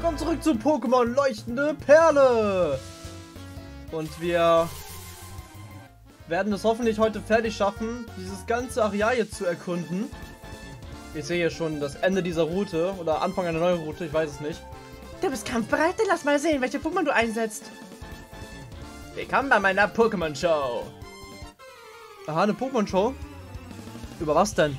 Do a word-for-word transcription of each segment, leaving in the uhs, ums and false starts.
Willkommen zurück zu Pokémon Leuchtende Perle. Und wir werden es hoffentlich heute fertig schaffen, dieses ganze Areal jetzt zu erkunden. Ich sehe hier schon das Ende dieser Route oder Anfang einer neuen Route, ich weiß es nicht. Du bist kampfbereit? Dann lass mal sehen, welche Pokémon du einsetzt. Willkommen bei meiner Pokémon Show. Aha, eine Pokémon Show? Über was denn?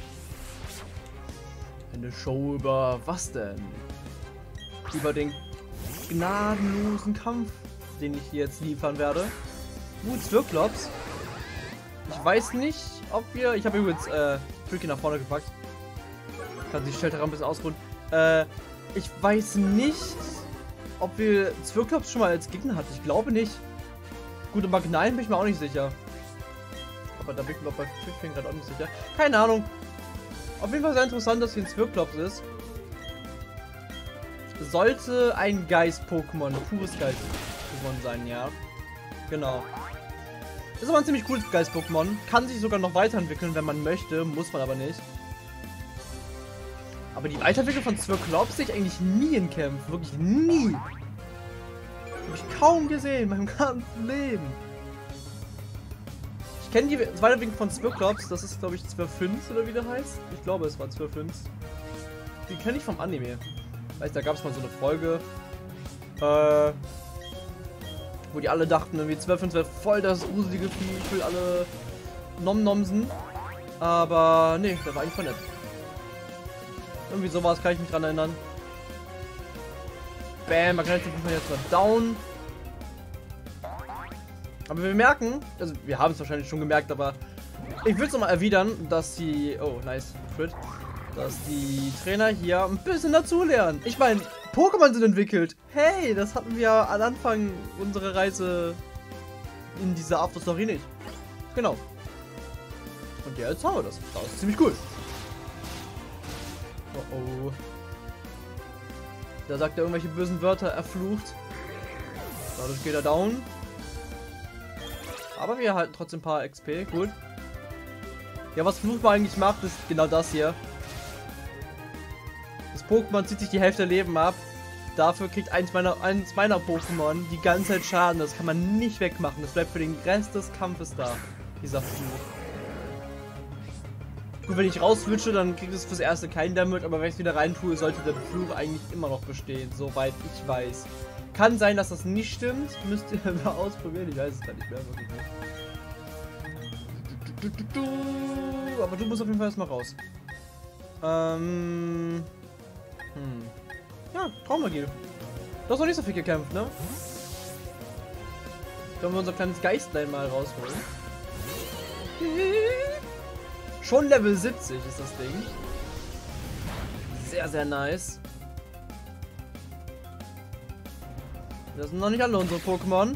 Eine Show über was denn? Über den gnadenlosen Kampf, den ich hier jetzt liefern werde. Gut, Zwirklops. Ich weiß nicht, ob wir... Ich habe übrigens äh, Tricky nach vorne gepackt. Kann sich Shelter ein bisschen ausruhen. Äh, ich weiß nicht, ob wir Zwirklops schon mal als Gegner hatten. Ich glaube nicht. Gut, und Magnalen bin ich mir auch nicht sicher. Aber da bin ich mir bei Tricky gerade auch nicht sicher. Keine Ahnung. Auf jeden Fall sehr interessant, dass hier ein Zwirklops ist. Sollte ein Geist-Pokémon, pures Geist-Pokémon sein, ja. Genau. Ist aber ein ziemlich cooles Geist-Pokémon. Kann sich sogar noch weiterentwickeln, wenn man möchte. Muss man aber nicht. Aber die Weiterentwicklung von Zwirklops sehe ich eigentlich nie in Kämpfen. Wirklich nie. Habe ich kaum gesehen in meinem ganzen Leben. Ich kenne die Weiterentwicklung von Zwirklops. Das ist, glaube ich, Zwirfinz oder wie der heißt. Ich glaube, es war Zwirfinz. Die kenne ich vom Anime. Weißt, da gab es mal so eine Folge, äh, wo die alle dachten, irgendwie Zwirfinz wäre voll das gruselige Vieh, ich will alle Nom-Nomsen. Aber nee, der war eigentlich voll nett. Irgendwie sowas kann ich mich dran erinnern. Bam, man kann jetzt mal down. Aber wir merken, also wir haben es wahrscheinlich schon gemerkt, aber ich will es nochmal erwidern, dass die, oh nice, Crit, dass die Trainer hier ein bisschen dazulernen. Ich meine, Pokémon sind entwickelt. Hey, das hatten wir am Anfang unserer Reise in dieser After-Story nicht. Genau. Und ja, jetzt haben wir das. Das ist ziemlich cool. Oh oh. Da sagt er irgendwelche bösen Wörter, er flucht. Dadurch geht er down. Aber wir erhalten trotzdem ein paar X P. Gut. Ja, was Fluchbar eigentlich macht, ist genau das hier. Das Pokémon zieht sich die Hälfte der Leben ab. Dafür kriegt eins meiner, eins meiner Pokémon die ganze Zeit Schaden. Das kann man nicht wegmachen. Das bleibt für den Rest des Kampfes da. Dieser Fluch. Gut, wenn ich rauswitsche, dann kriegt es fürs erste kein Damage. Aber wenn ich es wieder rein tue, sollte der Fluch eigentlich immer noch bestehen. Soweit ich weiß. Kann sein, dass das nicht stimmt. Müsst ihr mal ausprobieren. Ich weiß es gar nicht mehr. Aber du musst auf jeden Fall erstmal raus. Ähm... Hm. Ja, Traumagie. Du hast noch nicht so viel gekämpft, ne? Können wir unser kleines Geistlein mal rausholen. Schon Level siebzig ist das Ding. Sehr, sehr nice. Das sind noch nicht alle unsere Pokémon.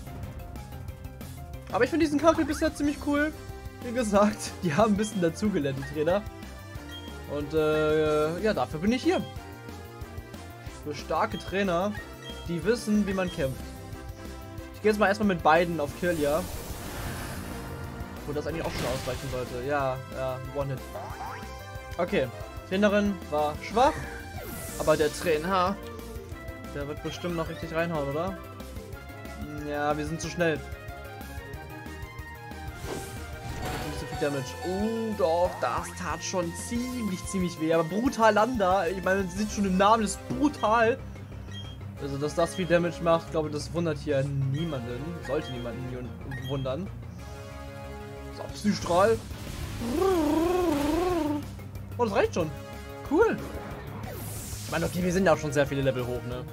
Aber ich finde diesen Kackel bisher ziemlich cool. Wie gesagt, die haben ein bisschen dazugelernt, die Trainer. Und äh, ja, dafür bin ich hier. Für starke Trainer, die wissen, wie man kämpft. Ich gehe jetzt mal erstmal mit beiden auf Kill, ja. Wo das eigentlich auch schon ausreichen sollte. Ja, ja, One-Hit. Okay, Trainerin war schwach, aber der Trainer, der wird bestimmt noch richtig reinhauen, oder? Ja, wir sind zu schnell. Nicht so viel Damage. Oh, doch, das tat schon ziemlich, ziemlich weh. Aber brutal Landa, ich meine, man sieht schon im Namen, das ist brutal. Also, dass das viel Damage macht, ich glaube, das wundert hier niemanden. Sollte niemanden wundern. So, Psystrahl. Oh, das reicht schon. Cool. Ich meine, okay, wir sind ja auch schon sehr viele Level hoch, ne?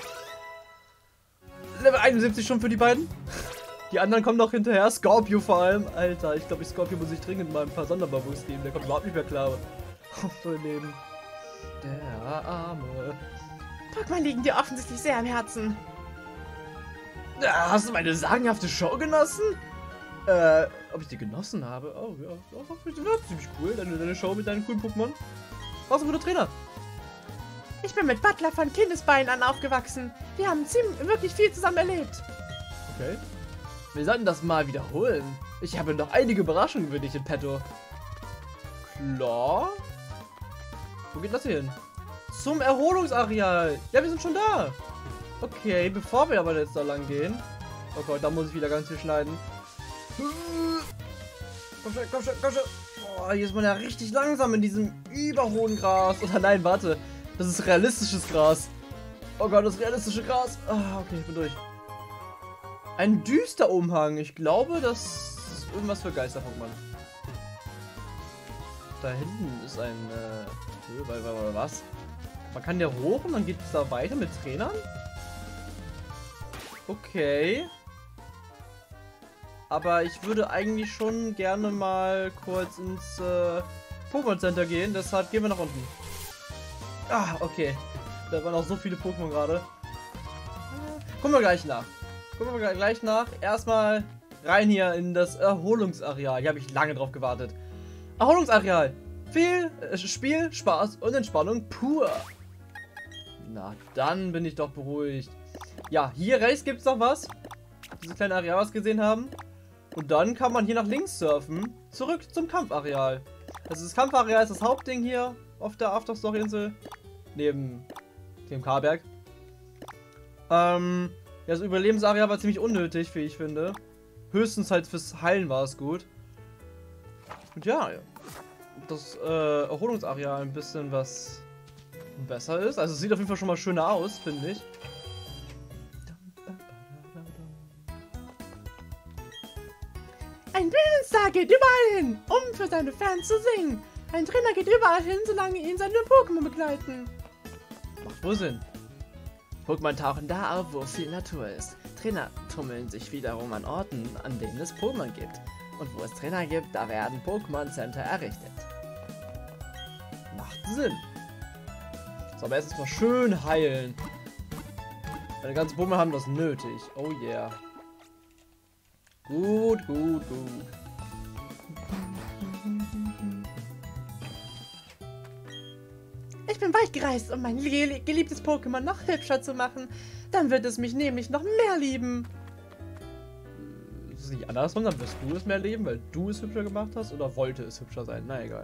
Level einundsiebzig schon für die beiden. Die anderen kommen noch hinterher. Scorpio vor allem. Alter, ich glaube, ich Scorpio muss ich dringend mal ein paar Sonderbabus geben. Der kommt überhaupt nicht mehr klar. Oh, so ein Leben. Der Arme. Pokémon liegen dir offensichtlich sehr am Herzen. Ja, hast du meine sagenhafte Show genossen? Äh, ob ich die genossen habe? Oh, ja. Das war ziemlich cool. Deine, deine Show mit deinen coolen Pokémon. Was ein guter Trainer. Ich bin mit Butler von Kindesbeinen an aufgewachsen. Wir haben ziemlich, wirklich viel zusammen erlebt. Okay. Wir sollten das mal wiederholen. Ich habe noch einige Überraschungen für dich in petto. Klar. Wo geht das hier hin? zum Erholungsareal. Ja, wir sind schon da. Okay, bevor wir aber jetzt da lang gehen. Oh Gott, da muss ich wieder ganz viel schneiden. Komm schon, komm schon, komm schon. Boah, hier ist man ja richtig langsam in diesem überhohen Gras. Oder nein, warte. Das ist realistisches Gras. Oh Gott, das realistische Gras. Ah, okay, ich bin durch. Ein düster Umhang. Ich glaube, das ist irgendwas für Geister-Pokémon. Da hinten ist ein, äh, weil, weil, weil, was? Man kann der hoch und dann geht es da weiter mit Trainern? Okay. Aber ich würde eigentlich schon gerne mal kurz ins äh, Pokémon Center gehen, deshalb gehen wir nach unten. Ah, okay. Da waren auch so viele Pokémon gerade. Gucken wir gleich nach. Gucken wir gleich nach. Erstmal rein hier in das Erholungsareal. Hier habe ich lange drauf gewartet. Erholungsareal. Viel äh, Spiel, Spaß und Entspannung pur. Na, dann bin ich doch beruhigt. Ja, hier rechts gibt es noch was. Dieses kleine Areal, was wir gesehen haben. Und dann kann man hier nach links surfen. Zurück zum Kampfareal. Also das Kampfareal ist das Hauptding hier auf der Afterstory-Insel. Neben dem Karberg. Ähm, ja, das Überlebensareal war ziemlich unnötig, wie ich finde. Höchstens halt fürs Heilen war es gut. Und ja, das äh, Erholungsareal ein bisschen was besser ist. Also es sieht auf jeden Fall schon mal schöner aus, finde ich. Ein Bühnenstar geht überall hin, um für seine Fans zu singen. Ein Trainer geht überall hin, solange ihn seine Pokémon begleiten. Macht wohl Sinn. Pokémon tauchen da auf, wo viel Natur ist. Trainer tummeln sich wiederum an Orten, an denen es Pokémon gibt. Und wo es Trainer gibt, da werden Pokémon Center errichtet. Macht Sinn. So, aber erst mal schön heilen. Meine ganzen Pokémon haben das nötig. Oh yeah. Gut, gut, gut. Ich bin weit gereist, um mein geliebtes Pokémon noch hübscher zu machen. Dann wird es mich nämlich noch mehr lieben. Ist es nicht andersrum? Dann wirst du es mehr lieben, weil du es hübscher gemacht hast? Oder wollte es hübscher sein? Na egal.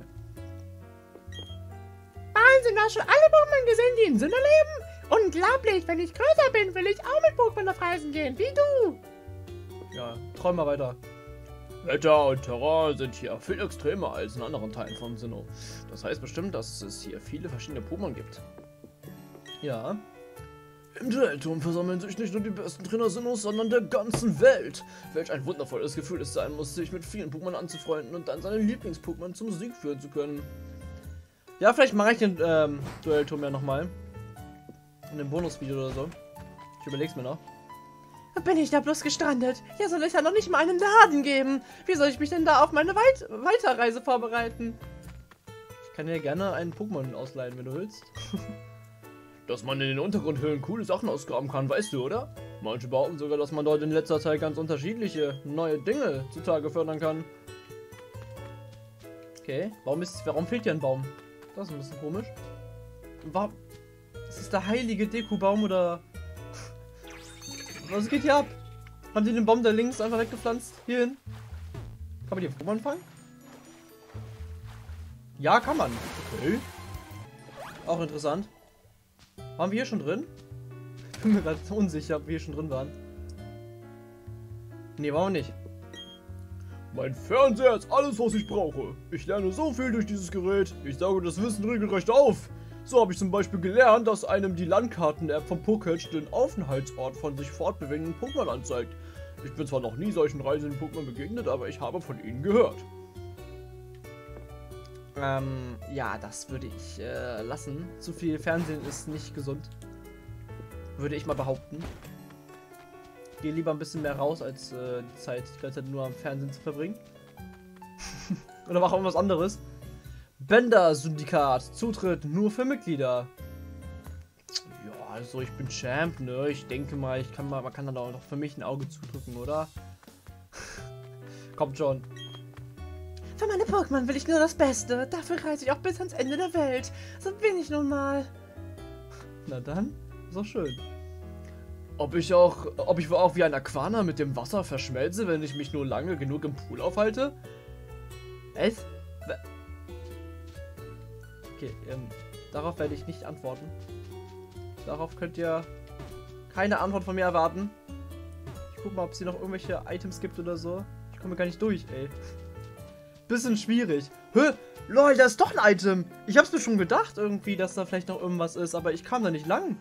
Wahnsinn, du hast schon alle Pokémon gesehen, die in Sinne leben? Unglaublich, wenn ich größer bin, will ich auch mit Pokémon auf Reisen gehen, wie du. Ja, träum mal weiter. Wetter und Terrain sind hier viel extremer als in anderen Teilen von Sinnoh. Das heißt bestimmt, dass es hier viele verschiedene Pokémon gibt. Ja. Im Duellturm versammeln sich nicht nur die besten Trainer Sinnohs, sondern der ganzen Welt. Welch ein wundervolles Gefühl es sein muss, sich mit vielen Pokémon anzufreunden und dann seine Lieblings-Pokémon zum Sieg führen zu können. Ja, vielleicht mache ich den ähm, Duellturm ja nochmal. In einem Bonusvideo oder so. Ich überleg's mir noch. Bin ich da bloß gestrandet? Hier soll es ja noch nicht mal einen Laden geben. Wie soll ich mich denn da auf meine Weit Weiterreise vorbereiten? Ich kann dir gerne einen Pokémon ausleihen, wenn du willst. Dass man in den Untergrundhöhlen coole Sachen ausgraben kann, weißt du, oder? Manche behaupten sogar, dass man dort in letzter Zeit ganz unterschiedliche neue Dinge zutage fördern kann. Okay, warum, ist, warum fehlt hier ein Baum? Das ist ein bisschen komisch. Warum? Ist das der heilige Deku-Baum oder... Was geht hier ab? Haben die den Baum da links einfach weggepflanzt? Hierhin? Kann man die auf Pokémon fangen? Ja, kann man. Okay. Auch interessant. Waren wir hier schon drin? Ich bin mir gerade unsicher, ob wir hier schon drin waren. Nee, waren wir nicht. Mein Fernseher ist alles, was ich brauche. Ich lerne so viel durch dieses Gerät. Ich sauge das Wissen regelrecht auf. So habe ich zum Beispiel gelernt, dass einem die Landkarten-App vom Pokédex den Aufenthaltsort von sich fortbewegenden Pokémon anzeigt. Ich bin zwar noch nie solchen reisenden Pokémon begegnet, aber ich habe von ihnen gehört. Ähm, ja, das würde ich äh, lassen. Zu viel Fernsehen ist nicht gesund. Würde ich mal behaupten. Gehe lieber ein bisschen mehr raus, als äh, die Zeit die ganze Zeit nur am Fernsehen zu verbringen. Oder mach irgendwas anderes. Bender-Syndikat. Zutritt nur für Mitglieder. Ja, also ich bin Champ, ne? Ich denke mal, ich kann mal, man kann dann auch noch für mich ein Auge zudrücken, oder? Kommt schon. Für meine Pokémon will ich nur das Beste. Dafür reise ich auch bis ans Ende der Welt. So bin ich nun mal. Na dann, ist auch schön. Ob ich auch, ob ich auch wie ein Aquana mit dem Wasser verschmelze, wenn ich mich nur lange genug im Pool aufhalte? Es? Okay, ähm, Darauf werde ich nicht antworten. Darauf könnt ihr keine Antwort von mir erwarten. Ich guck mal, ob es hier noch irgendwelche Items gibt oder so. Ich komme gar nicht durch, ey. Bisschen schwierig. Hä? Lol, da ist doch ein Item. Ich hab's mir schon gedacht irgendwie, dass da vielleicht noch irgendwas ist, aber ich kam da nicht lang.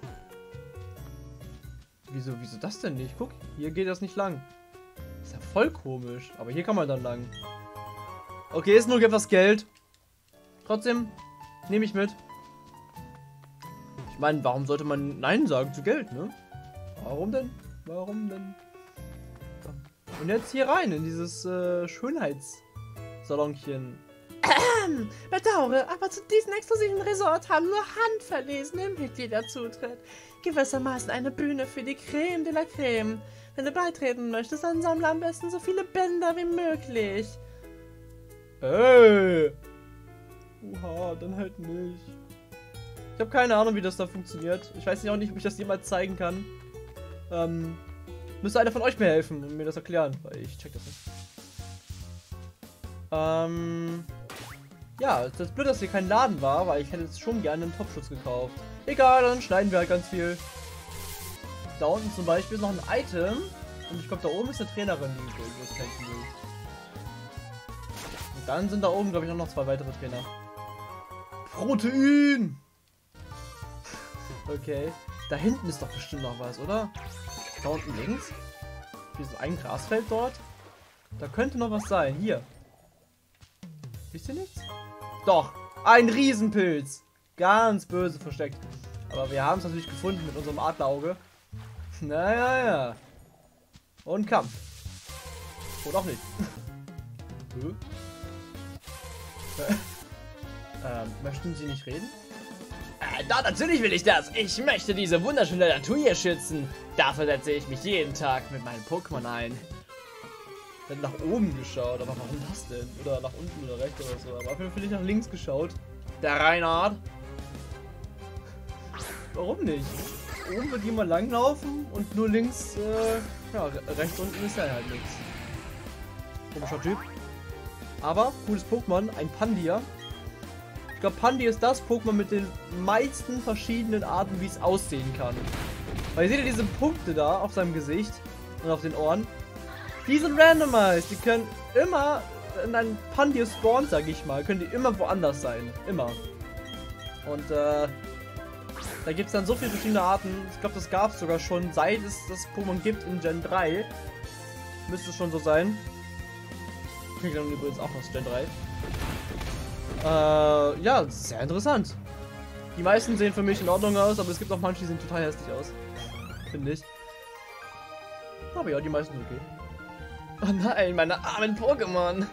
Wieso, wieso das denn nicht? Guck, hier geht das nicht lang. Ist ja voll komisch. Aber hier kann man dann lang. Okay, ist nur etwas Geld. Trotzdem nehme ich mit. Ich meine, warum sollte man Nein sagen zu Geld, ne? Warum denn? Warum denn? Und jetzt hier rein, in dieses äh, Schönheitssalonchen. Ähm, bedauere, aber zu diesem exklusiven Resort haben nur handverlesene Mitglieder Zutritt. Gewissermaßen eine Bühne für die Creme de la Creme. Wenn du beitreten möchtest, dann sammle am besten so viele Bänder wie möglich. Ey! Uha, dann halt nicht. Ich habe keine Ahnung, wie das da funktioniert. Ich weiß nicht auch nicht, ob ich das jemals zeigen kann. Ähm, müsste einer von euch mir helfen und mir das erklären, weil ich check das nicht. Ähm, ja, das ist blöd, dass hier kein Laden war, weil ich hätte jetzt schon gerne einen Topschutz gekauft. Egal, dann schneiden wir halt ganz viel. Da unten zum Beispiel ist noch ein Item. Und ich glaube, da oben ist eine Trainerin, die ich irgendwas kämpfen will. Und dann sind da oben, glaube ich, auch noch zwei weitere Trainer. Protein! Okay. Da hinten ist doch bestimmt noch was, oder? Da unten links? Hier ist so ein Grasfeld dort. Da könnte noch was sein. Hier. Wisst ihr nichts? Doch. Ein Riesenpilz. Ganz böse versteckt. Aber wir haben es natürlich gefunden mit unserem Adlerauge. Naja, ja. Und Kampf. Oder auch nicht. ähm, möchten Sie nicht reden? Äh, da, natürlich will ich das. Ich möchte diese wunderschöne Natur hier schützen. Dafür setze ich mich jeden Tag mit meinen Pokémon ein. Dann nach oben geschaut, aber warum das denn? Oder nach unten oder rechts oder so. Aber auf jeden Fall nicht nach links geschaut. Der Reinhard. Warum nicht? Oben wird jemand langlaufen und nur links, äh, ja, rechts unten ist ja halt nichts. Komischer Typ. Aber, cooles Pokémon, ein Pandia. Ich glaube, Pandia ist das Pokémon mit den meisten verschiedenen Arten, wie es aussehen kann. Weil ihr seht ja diese Punkte da auf seinem Gesicht und auf den Ohren. Die sind randomized. Die können immer in einem Pandia spawnen, sag ich mal. Können die immer woanders sein. Immer. Und, äh... da gibt es dann so viele verschiedene Arten. Ich glaube, das gab es sogar schon, seit es das Pokémon gibt in Gen drei. Müsste es schon so sein. Kriegt dann übrigens auch aus Gen drei. Äh, ja, sehr interessant. Die meisten sehen für mich in Ordnung aus, aber es gibt auch manche, die sehen total hässlich aus. Finde ich. Aber ja, die meisten sind okay. Oh nein, meine armen Pokémon.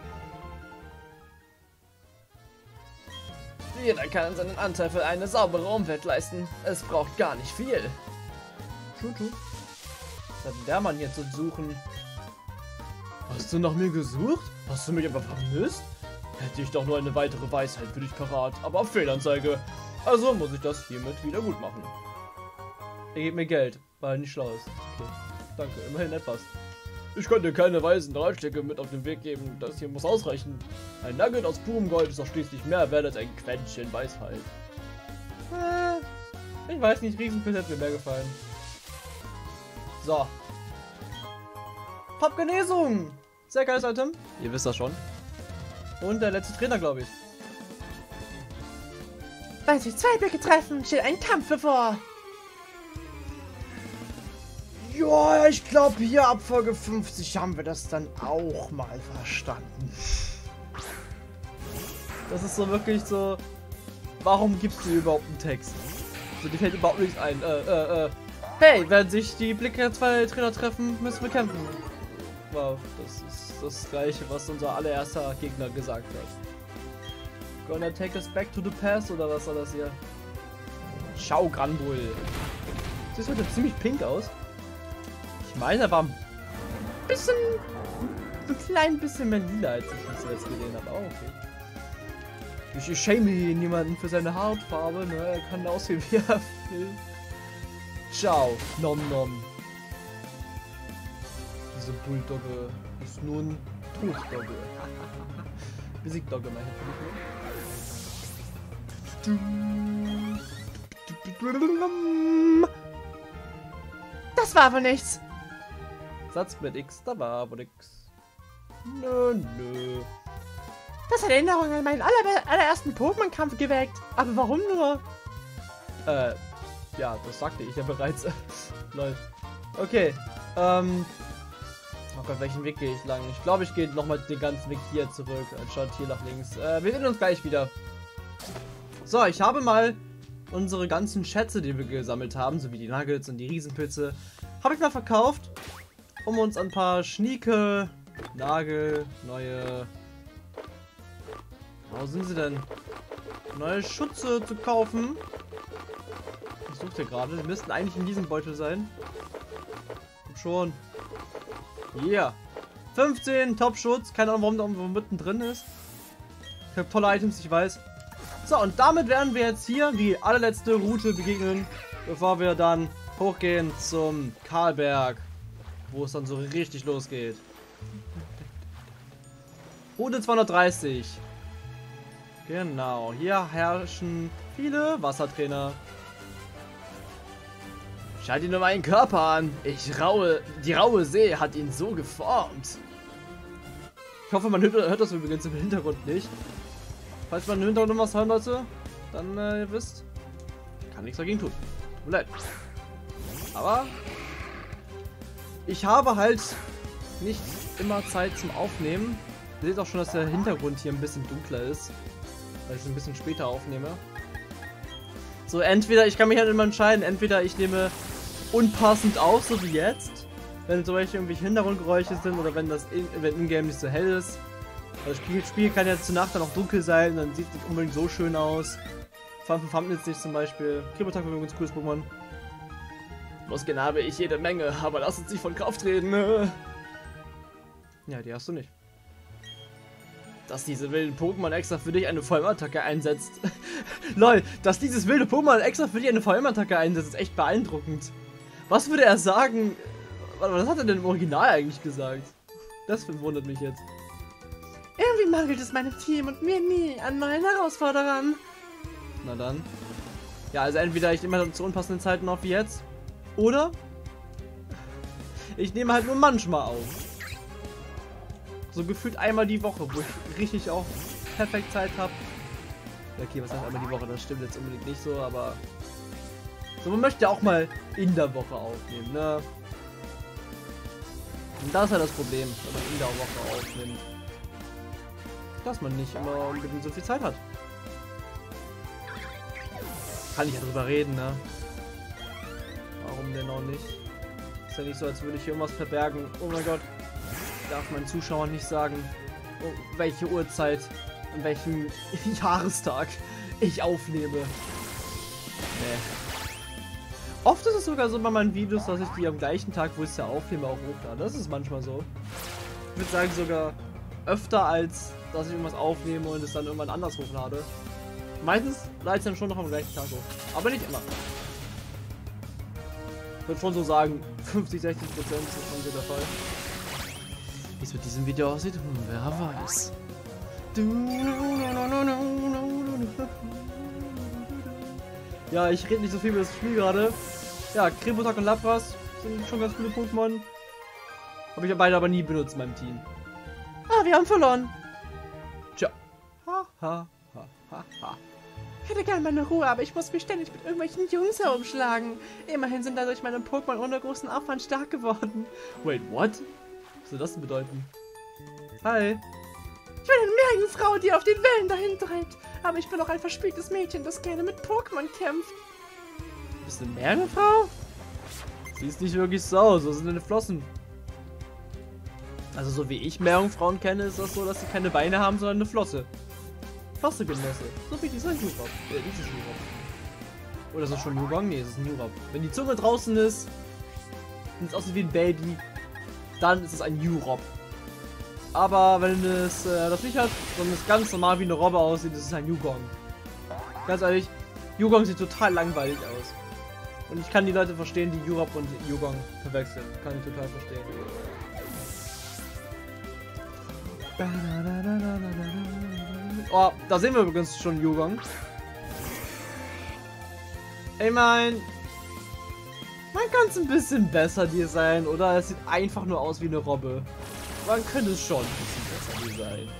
Jeder kann seinen Anteil für eine saubere Umwelt leisten. Es braucht gar nicht viel. True, true. Was hat denn der Mann jetzt zu suchen? Hast du nach mir gesucht? Hast du mich aber vermisst? Hätte ich doch nur eine weitere Weisheit für dich parat, aber auf Fehlanzeige. Also muss ich das hiermit wieder gut machen. Er gibt mir Geld, weil er nicht schlau ist. Okay. Danke, immerhin etwas. Ich kann dir keine weisen Ratschläge mit auf den Weg geben. Das hier muss ausreichen. Ein Nugget aus purem Gold ist doch schließlich mehr wert als ein Quäntchen Weisheit. Äh, ich weiß nicht, Riesenpilz hätte mir mehr gefallen. So. Top Genesung! Sehr geiles Item. Ihr wisst das schon. Und der letzte Trainer, glaube ich. Weil sich zwei Blöcke treffen, steht ein Kampf bevor. Ja, ich glaube hier ab Folge fünfzig haben wir das dann auch mal verstanden. Das ist so wirklich so, warum gibst du überhaupt einen Text? So, dir fällt überhaupt nichts ein. Äh, äh, äh. Hey, wenn sich die Blicke zwei Trainer treffen, müssen wir kämpfen. Wow, das ist das gleiche, was unser allererster Gegner gesagt hat. Gonna take us back to the past oder was soll das hier? Schau, Granbull. Sieht heute ziemlich pink aus. Ich meine, er war ein bisschen, ein klein bisschen mehr lila, als ich das jetzt gesehen habe. Oh, okay. Ich, ich schäme niemanden für seine Hautfarbe, ne? Er kann aussehen, wie er will. Ciao, nom nom. Diese Bulldogge ist nun Todogge. Besiegdogge, meine ich. Das war wohl nichts. Satz mit X, da war aber nix. Nö, nö. Das hat Erinnerungen an meinen aller allerersten Pokémon-Kampf geweckt. Aber warum nur? Äh, ja, das sagte ich ja bereits. Lol. Okay, ähm... oh Gott, welchen Weg gehe ich lang? Ich glaube, ich gehe nochmal den ganzen Weg hier zurück, anstatt hier nach links. Äh, wir sehen uns gleich wieder. So, ich habe mal unsere ganzen Schätze, die wir gesammelt haben, sowie die Nuggets und die Riesenpilze, habe ich mal verkauft, um uns ein paar schnieke, Nagel, neue... Wo sind sie denn? Neue Schutze zu kaufen. Ich suche hier gerade. Die müssten eigentlich in diesem Beutel sein. Und schon. Yeah. fünfzehn Top-Schutz. Keine Ahnung, warum da irgendwo mittendrin ist. Ich habe tolle Items, ich weiß. So, und damit werden wir jetzt hier die allerletzte Route begegnen, bevor wir dann hochgehen zum Karlberg, wo es dann so richtig losgeht. Route zweihundertdreißig. Genau, hier herrschen viele Wassertrainer. Schalt ihn um meinen Körper an. Ich raue, die raue See hat ihn so geformt. Ich hoffe, man hört, hört das übrigens im Hintergrund nicht. Falls man im Hintergrund was hören sollte, dann äh, ihr wisst, kann nichts dagegen tun. Tut mir leid. Aber ich habe halt nicht immer Zeit zum Aufnehmen. Ihr seht auch schon, dass der Hintergrund hier ein bisschen dunkler ist, weil ich es ein bisschen später aufnehme. So, entweder, ich kann mich halt immer entscheiden, entweder ich nehme unpassend auf, so wie jetzt, wenn zum Beispiel irgendwelche Hintergrundgeräusche sind oder wenn das in, wenn in-game nicht so hell ist. Das Spiel, Spiel kann ja zur Nacht dann auch dunkel sein, dann sieht es nicht unbedingt so schön aus. Vor allem Thumbnails nicht zum Beispiel. Kribotak wäre ein ganz cooles Pokémon. Muskeln habe ich jede Menge, aber lass uns nicht von Kraft reden. Ja, die hast du nicht. Dass diese wilden Pokémon extra für dich eine Vollmattacke einsetzt. Lol, dass dieses wilde Pokémon extra für dich eine Vollmattacke einsetzt, ist echt beeindruckend. Was würde er sagen? Was hat er denn im Original eigentlich gesagt? Das verwundert mich jetzt. Irgendwie mangelt es meinem Team und mir nie an neuen Herausforderern. Na dann. Ja, also entweder ich nehme halt zu unpassenden Zeiten auf wie jetzt. Oder ich nehme halt nur manchmal auf. So gefühlt einmal die Woche, wo ich richtig auch perfekt Zeit habe. Okay, was heißt einmal die Woche? Das stimmt jetzt unbedingt nicht so, aber so, man möchte ja auch mal in der Woche aufnehmen, ne? Und das ist ja das Problem, wenn man in der Woche aufnimmt. Dass man nicht immer unbedingt so viel Zeit hat. Kann ich ja drüber reden, ne? Warum denn auch nicht? Ist ja nicht so, als würde ich hier irgendwas verbergen. Oh mein Gott. Ich darf meinen Zuschauern nicht sagen, oh, welche Uhrzeit, an welchem Jahrestag ich aufnehme. Nee. Oft ist es sogar so bei meinen Videos, dass ich die am gleichen Tag, wo ich es ja aufnehme, auch hochlade. Das ist manchmal so. Ich würde sagen sogar öfter, als dass ich irgendwas aufnehme und es dann irgendwann anders hochlade. Meistens lade ich es dann schon noch am gleichen Tag hoch. Aber nicht immer. Ich würde schon so sagen, fünfzig, sechzig Prozent ist schon so der Fall. Wie es mit diesem Video aussieht, hm, wer weiß. Ja, ich rede nicht so viel über das Spiel gerade. Ja, Kribotak und Lapras sind schon ganz coole Pokémon. Habe ich beide aber nie benutzt in meinem Team. Ah, wir haben verloren. Tja. Ha, ha, ha, ha, ha. Ich hätte gerne meine Ruhe, aber ich muss mich ständig mit irgendwelchen Jungs herumschlagen. Immerhin sind dadurch meine Pokémon ohne großen Aufwand stark geworden. Wait, what? Was soll das denn bedeuten? Hi. Ich bin eine Meerjungfrau, die auf den Wellen dahin treibt. Aber ich bin auch ein verspieltes Mädchen, das gerne mit Pokémon kämpft. Bist du eine Meerjungfrau? Siehst nicht wirklich so aus. So sind deine Flossen. Also so wie ich Meerjungfrauen kenne, ist das so, dass sie keine Beine haben, sondern eine Flosse. Flosse, Genosse. So wie dieser Jurab. Äh, dieses Jurab. Oder ist das schon Jugong? Nee, es ist ein Jurab. Wenn die Zunge draußen ist und es aussieht wie ein Baby, dann ist es ein Jurab. Aber wenn es äh, das nicht hat, sondern es ganz normal wie eine Robbe aussieht, ist es ein Jugong. Ganz ehrlich, Jugong sieht total langweilig aus. Und ich kann die Leute verstehen, die Jurab und Jugong verwechseln. Kann ich total verstehen. Oh, da sehen wir übrigens schon Jugong. Ich mein, man kann es ein bisschen besser designen, oder? Es sieht einfach nur aus wie eine Robbe. Man könnte es schon ein bisschen besser designen.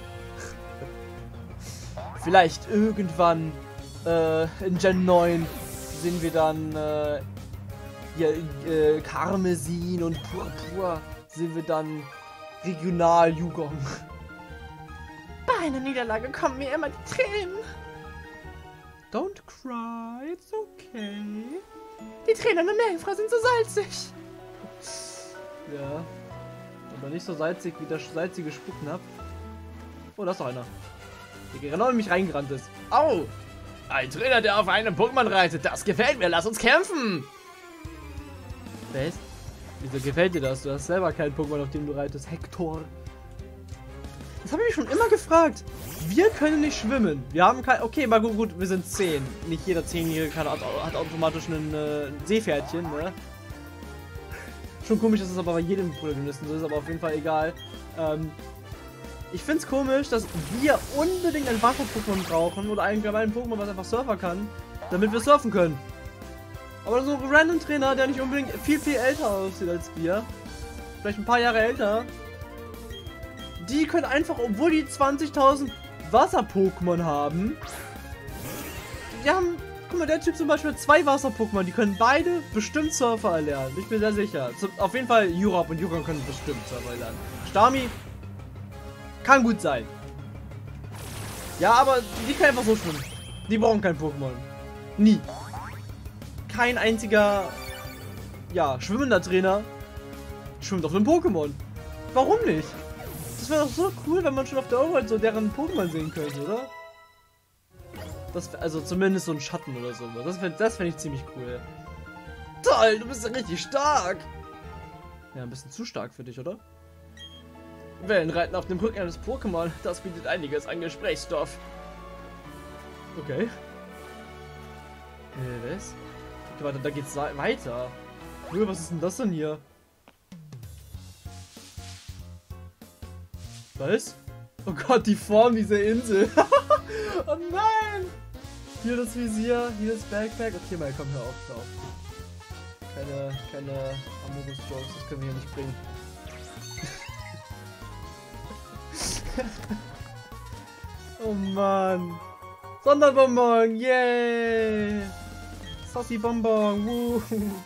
Vielleicht irgendwann äh, in Gen neun sehen wir dann äh, ja, äh, Karmesin und Purpur, sehen wir dann Regional Yugong. Bei einer Niederlage kommen mir immer die Tränen. Don't cry, it's okay. Die Tränen im Meerjungfrau sind so salzig. Ja. Aber nicht so salzig wie das salzige Spucknapf. Oh, da ist noch einer. Der genau in mich reingerannt ist. Au! Ein Trainer, der auf einem Pokémon reitet. Das gefällt mir. Lass uns kämpfen. Was? Wieso gefällt dir das? Du hast selber keinen Pokémon, auf dem du reitest. Hector. Das habe ich mich schon immer gefragt. Wir können nicht schwimmen. Wir haben kein... Okay, mal gut, gut, wir sind zehn. Nicht jeder Zehnjährige kann, hat automatisch ein äh, Seepferdchen, ne? Schon komisch, dass es aber bei jedem Protagonisten so ist, aber auf jeden Fall egal. Ähm, ich find's komisch, dass wir unbedingt ein Wasser-Pokémon brauchen oder allgemein ein Pokémon, was einfach Surfer kann, damit wir surfen können. Aber so ein random Trainer, der nicht unbedingt viel, viel älter aussieht als wir, vielleicht ein paar Jahre älter, die können einfach, obwohl die zwanzigtausend Wasser-Pokémon haben, die haben, guck mal, der Typ zum Beispiel hat zwei Wasser-Pokémon, die können beide bestimmt Surfer erlernen. Ich bin sehr sicher. Auf jeden Fall Jurab und Yukon können bestimmt Surfer erlernen. Stami kann gut sein. Ja, aber die können einfach so schwimmen. Die brauchen kein Pokémon. Nie. Kein einziger, ja, schwimmender Trainer schwimmt auf einem Pokémon. Warum nicht? Das wäre doch so cool, wenn man schon auf der Overworld so deren Pokémon sehen könnte, oder? Das, also zumindest so ein Schatten oder so. Das fände das fänd ich ziemlich cool. Toll, du bist ja richtig stark. Ja, ein bisschen zu stark für dich, oder? Wellenreiten auf dem Rücken eines Pokémon, das bietet einiges an Gesprächsstoff. Okay. Äh, was? Okay, warte, da geht's weiter. Cool, was ist denn das denn hier? Was? Oh Gott, die Form dieser Insel. Oh nein! Hier das Visier, hier das Backpack. Okay, mal komm, hör auf, hör auf. Keine, keine Amogus-Jokes, das können wir hier nicht bringen. Oh Mann. Sonderbonbon, yay! Sassy Bonbon, wuh.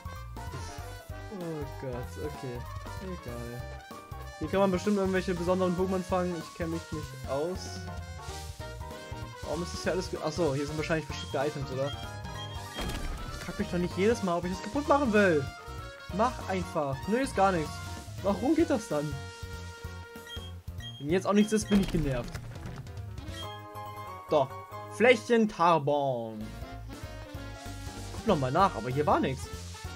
Oh Gott, okay. Egal. Hier kann man bestimmt irgendwelche besonderen Pokémon fangen. Ich kenne mich nicht aus. Warum ist das hier alles... Achso, hier sind wahrscheinlich verschiedene Items, oder? Ich frag mich doch nicht jedes Mal, ob ich das kaputt machen will. Mach einfach. Nö, ist gar nichts. Warum geht das dann? Wenn jetzt auch nichts ist, bin ich genervt. Doch. Flächen Tarbon. Guck nochmal nach, aber hier war nichts.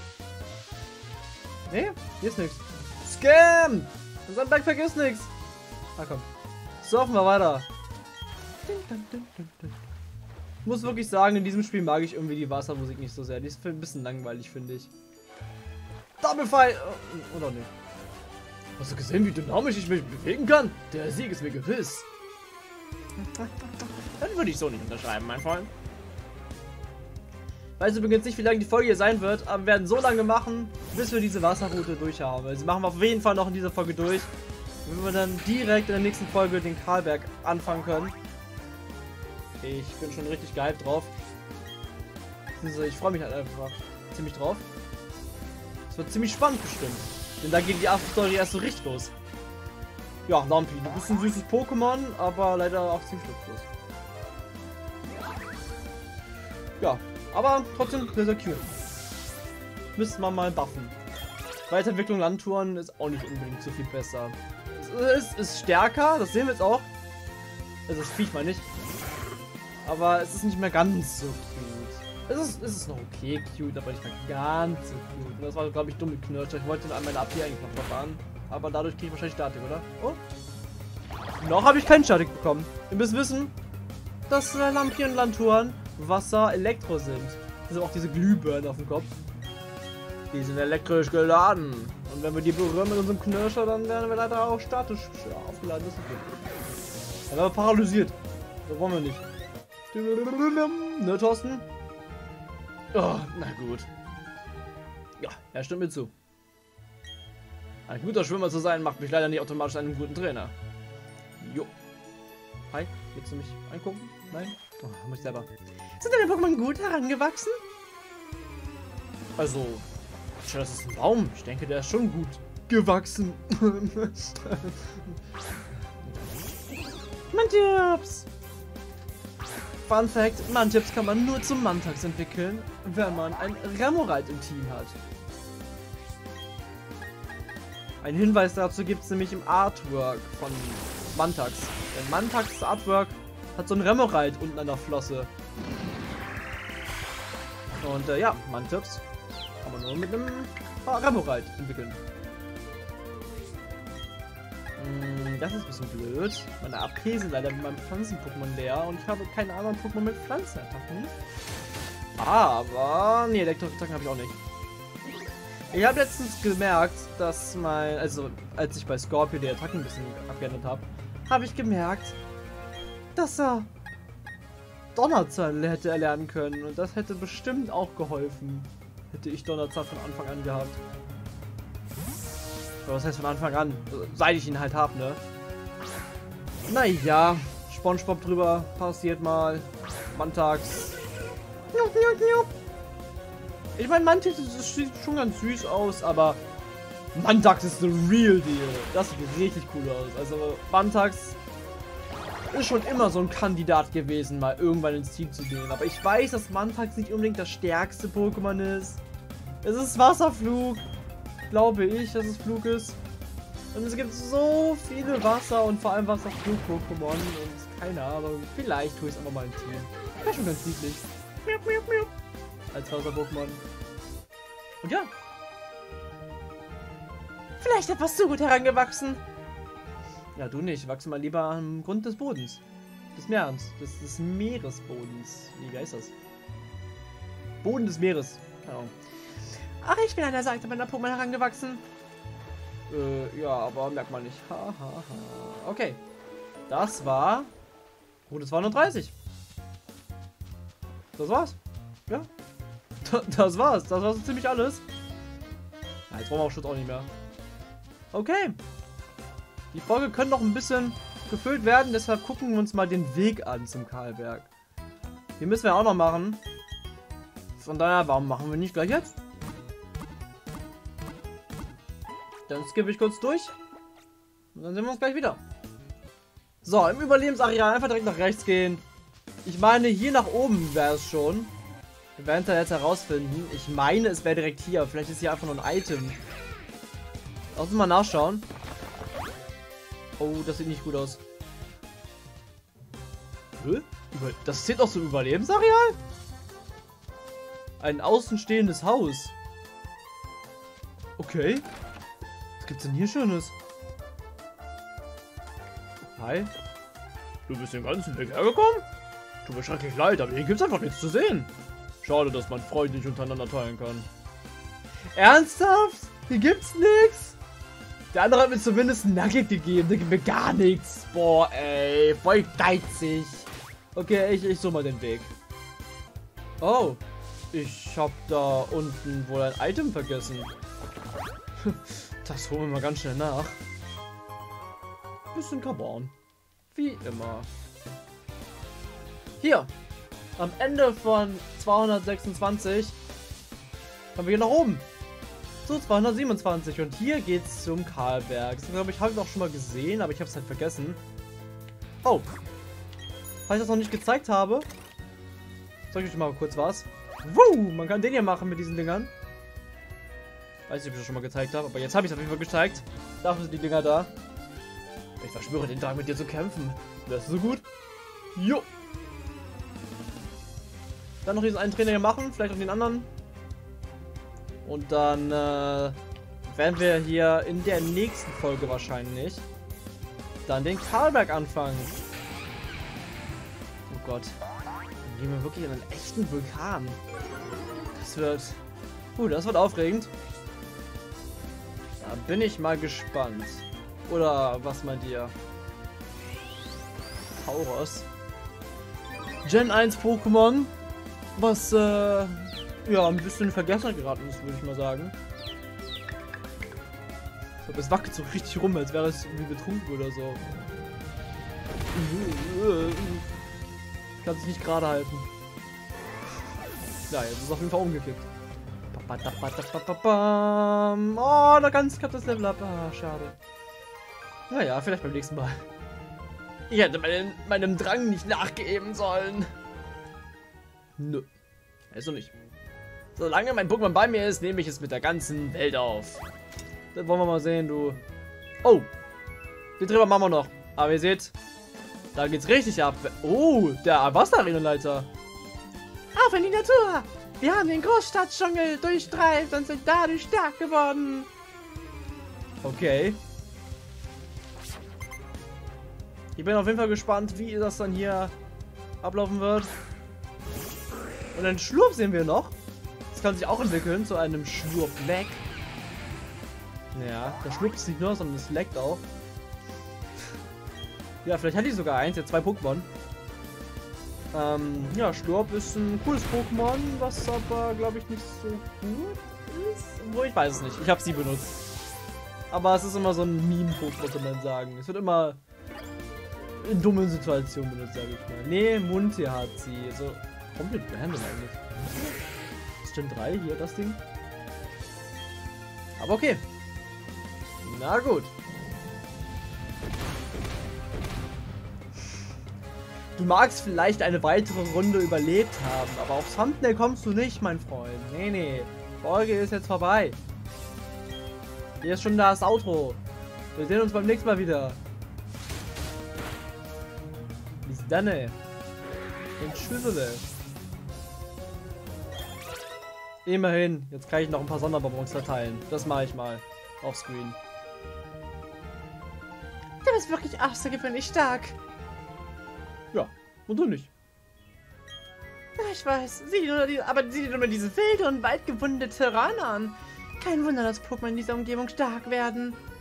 Nee, hier ist nichts. Scam! In seinem Backpack ist nichts. Na komm. Surfen wir weiter. Ich muss wirklich sagen, in diesem Spiel mag ich irgendwie die Wassermusik nicht so sehr. Die ist ein bisschen langweilig, finde ich. Double Fight! Oder nicht? Hast du gesehen, wie dynamisch ich mich bewegen kann? Der Sieg ist mir gewiss. Dann würde ich so nicht unterschreiben, mein Freund. Ich weiß übrigens nicht, wie lange die Folge hier sein wird, aber wir werden so lange machen, bis wir diese Wasserroute durch haben. Also machen wir auf jeden Fall noch in dieser Folge durch. Wenn wir dann direkt in der nächsten Folge den Karlberg anfangen können. Ich bin schon richtig gehypt drauf. Ich freue mich halt einfach ziemlich drauf. Es wird ziemlich spannend bestimmt. Denn da geht die Afterstory erst so richtig los. Ja, Lampi, du bist ein süßes Pokémon, aber leider auch ziemlich nutzlos. Ja, aber trotzdem sehr, sehr cute. Müsste man mal buffen. Weiterentwicklung Landtouren ist auch nicht unbedingt so viel besser. Es ist, ist stärker, das sehen wir jetzt auch. Also das Viech mal nicht. Aber es ist nicht mehr ganz so cute. Es ist, es ist noch okay cute, aber nicht mehr ganz so cute. Und das war, glaube ich, dumm mit Knirscher. Ich wollte ihn an meine A P eigentlich noch verfahren. Aber dadurch kriege ich wahrscheinlich Statik, oder? Oh. Noch habe ich keinen Statik bekommen. Ihr müsst wissen, dass äh, Lampi und Lanturen Wasser Elektro sind. Das sind auch diese Glühbirnen auf dem Kopf. Die sind elektrisch geladen. Und wenn wir die berühren mit unserem Knirscher, dann werden wir leider auch statisch ja, aufgeladen. Das ist okay. Dann werden wir paralysiert. Das wollen wir nicht. Ne, Thorsten? Oh, na gut. Ja, er stimmt mir zu. Ein guter Schwimmer zu sein, macht mich leider nicht automatisch einen guten Trainer. Jo. Hi, willst du mich angucken? Nein? Oh, muss ich selber. Sind deine Pokémon gut herangewachsen? Also, das ist ein Baum. Ich denke, der ist schon gut gewachsen. Mantips! Fun Fact, Mantips kann man nur zum Mantax entwickeln, wenn man ein Remoraid im Team hat. Ein Hinweis dazu gibt es nämlich im Artwork von Mantax. Der Mantax Artwork hat so ein Remoraid unten an der Flosse. Und äh, ja, Mantips kann man nur mit einem Remoraid entwickeln. Das ist ein bisschen blöd. Meine A P sind leider mit meinem Pflanzen-Pokémon leer und ich habe keine anderen Pokémon mit Pflanzenattacken. Aber, nee, Elektro-Attacken habe ich auch nicht. Ich habe letztens gemerkt, dass mein, also als ich bei Scorpio die Attacken ein bisschen abgeändert habe, habe ich gemerkt, dass er Donnerzahn hätte erlernen können und das hätte bestimmt auch geholfen, hätte ich Donnerzahn von Anfang an gehabt. Was heißt von Anfang an? Seit ich ihn halt habe, ne? Naja, SpongeBob drüber passiert mal. Mantax. Ich meine, Mantax sieht schon ganz süß aus, aber Mantax ist the real deal. Das sieht richtig cool aus. Also Mantax ist schon immer so ein Kandidat gewesen, mal irgendwann ins Team zu gehen. Aber ich weiß, dass Mantax nicht unbedingt das stärkste Pokémon ist. Es ist Wasserflug. Glaube ich, dass es Flug ist. Und es gibt so viele Wasser- und vor allem Wasserflug-Pokémon und keine Ahnung. Vielleicht tue ich es einfach mal im Team. Wäre schon ganz niedlich. Als Wasser-Pokémon. Und ja. Vielleicht etwas zu gut herangewachsen. Ja, du nicht. Wachse mal lieber am Grund des Bodens. Des Meeres. Des, des Meeresbodens. Wie heißt das? Boden des Meeres. Keine Ahnung. Ach, ich bin an der Seite meiner Pokémon herangewachsen. Äh, ja, aber merkt man nicht. Ha, ha, ha. Okay. Das war Route zweihundertdreißig. Das war's. Ja. Das war's. Das war so ziemlich alles. Ja, jetzt brauchen wir auch Schutz auch nicht mehr. Okay. Die Folge könnte noch ein bisschen gefüllt werden, deshalb gucken wir uns mal den Weg an zum Kahlberg. Den müssen wir auch noch machen. Von daher, warum machen wir nicht gleich jetzt? Dann skippe ich kurz durch. Und dann sehen wir uns gleich wieder. So, im Überlebensareal einfach direkt nach rechts gehen. Ich meine, hier nach oben wäre es schon. Wir werden es jetzt herausfinden. Ich meine, es wäre direkt hier. Vielleicht ist hier einfach nur ein Item. Lass uns mal nachschauen. Oh, das sieht nicht gut aus. Hä? Das zählt auch zum Überlebensareal? Ein außenstehendes Haus. Okay. Was gibt's denn hier Schönes? Hi. Du bist den ganzen Weg hergekommen? Tut mir schrecklich leid, aber hier gibt's einfach nichts zu sehen. Schade, dass man Freunde nicht untereinander teilen kann. Ernsthaft? Hier gibt's nichts? Der andere hat mir zumindest ein Nugget gegeben, der gibt mir gar nichts. Boah, ey, voll geizig. Okay, ich, ich suche mal den Weg. Oh, ich hab da unten wohl ein Item vergessen. Das holen wir mal ganz schnell nach. Bisschen Carbon. Wie immer. Hier. Am Ende von zweihundertsechsundzwanzig kommen wir hier nach oben. Zu zweihundertsiebenundzwanzig. Und hier geht's zum Kahlberg. Das glaube ich, habe ich auch schon mal gesehen, aber ich habe es halt vergessen. Oh. Weil ich das noch nicht gezeigt habe, zeige ich euch mal kurz was. Woo, man kann den hier machen mit diesen Dingern. Weiß nicht, ob ich das schon mal gezeigt habe, aber jetzt habe ich es auf jeden Fall gezeigt. Dafür sind die Dinger da. Ich verschwöre den Tag mit dir zu kämpfen. Das ist so gut. Jo. Dann noch diesen einen Trainer hier machen, vielleicht auch den anderen. Und dann äh, werden wir hier in der nächsten Folge wahrscheinlich dann den Kahlberg anfangen. Oh Gott. Dann gehen wir wirklich in einen echten Vulkan. Das wird... Uh, das wird aufregend. Da bin ich mal gespannt. Oder was meint ihr? Tauros. Gen eins Pokémon. Was äh, ja, ein bisschen in Vergessenheit geraten ist, würde ich mal sagen. Ich glaube, es wackelt so richtig rum, als wäre es irgendwie betrunken oder so. Kann sich nicht gerade halten. Ja, jetzt ist es auf jeden Fall umgekippt. Oh, da ganz klappt das Level ab. Ah, schade. Naja, vielleicht beim nächsten Mal. Ich hätte meinen, meinem Drang nicht nachgeben sollen. Nö. Also nicht. Solange mein Pokémon bei mir ist, nehme ich es mit der ganzen Welt auf. Das wollen wir mal sehen, du. Oh. Den Treffer machen wir noch. Aber ihr seht, da geht's richtig ab. Oh, der Wasser-Arenaleiter. Auf in die Natur! Wir haben den Großstadtdschungel durchstreift und sind dadurch stark geworden. Okay. Ich bin auf jeden Fall gespannt, wie das dann hier ablaufen wird. Und einen Schlurp sehen wir noch. Das kann sich auch entwickeln zu einem Schlurp-Leck. Ja, der schlupft nicht nur, sondern es leckt auch. Ja, vielleicht hat die sogar eins, jetzt zwei Pokémon. Ähm, ja, Schlurp ist ein cooles Pokémon, was aber, glaube ich, nicht so gut ist. Wo ich weiß es nicht. Ich habe sie benutzt. Aber es ist immer so ein Meme-Pokémon, kann man sagen. Es wird immer in dummen Situationen benutzt, sage ich mal. Nee, Munti hat sie. Also, komplett random eigentlich. Das sind drei hier, das Ding. Aber okay. Na gut. Du magst vielleicht eine weitere Runde überlebt haben, aber aufs Thumbnail kommst du nicht, mein Freund. Nee, nee. Folge ist jetzt vorbei. Hier ist schon das Outro. Wir sehen uns beim nächsten Mal wieder. Bis dann. Und tschüssele. Immerhin. Jetzt kann ich noch ein paar Sonderbonbons verteilen. Das mache ich mal. Auf Screen. Du bist wirklich außergewöhnlich stark. Ja, und du nicht. Ja, ich weiß. Sieh dir nur die, aber sieh dir nur diese wilde und weit gewundene Terrain an. Kein Wunder, dass Pokémon in dieser Umgebung stark werden.